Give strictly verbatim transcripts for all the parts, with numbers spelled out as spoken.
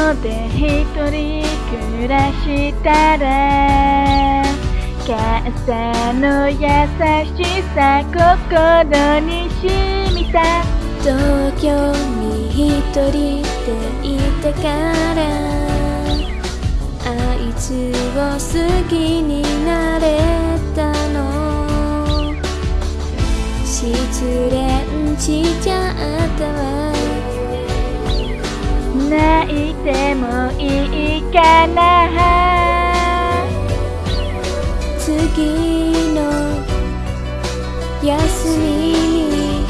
で一人暮らしたら母さんの優しさ心に染みた。 東京に一人でいてからあいつを好きになれたの。失恋しちゃったわ。 泣いてもいいかな。 次の休みに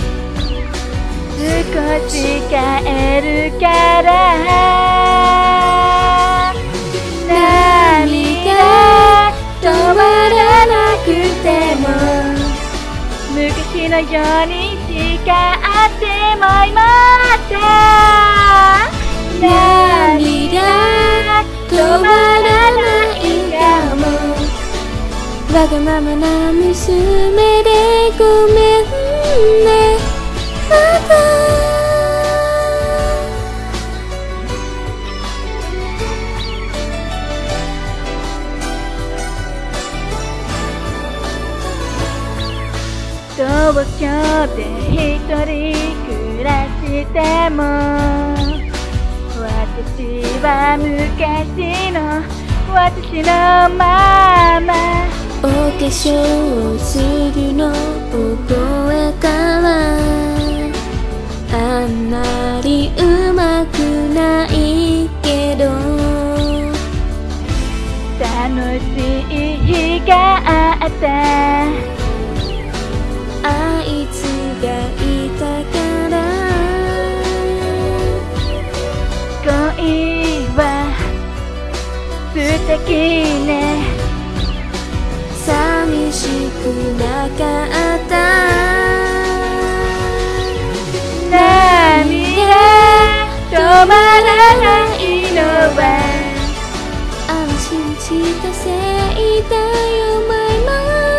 少し帰るから涙止まらなくても昔のように誓ってもいまた。涙止まらないかも。 わがままな娘でごめんね。また東京で一人暮らしても私は昔の私のまま。 お化粧をするの覚えたわ。あんまりうまくないけど楽しい日があった。 あいつがいたから恋は素敵ね。 寂しくなかった。 涙止まらないのは安心したせいだよマイマ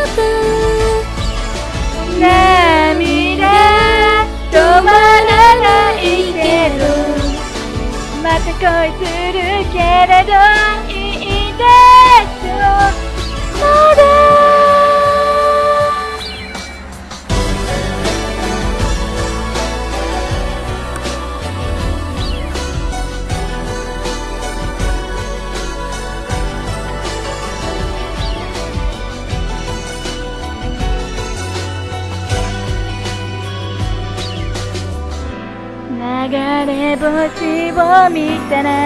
ー。 涙止まらないけどまた恋するけれどいいでしょまだ。流れ星を見たら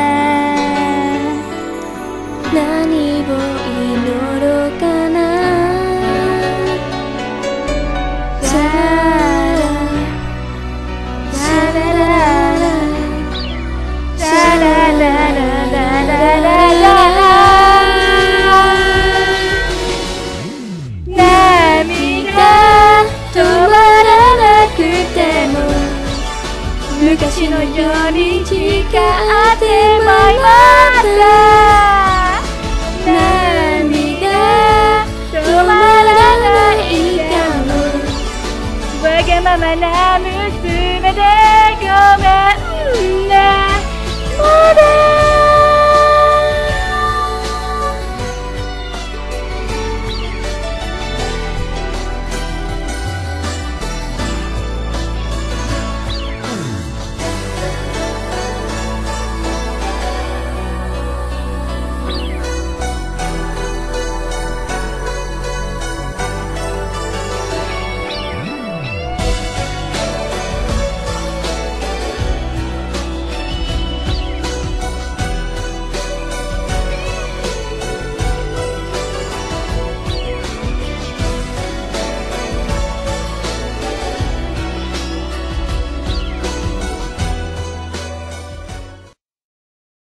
何を祈ろうかな。シャラシャラララシャラララララララ。 涙止まらなくても昔のように誓ってもいました。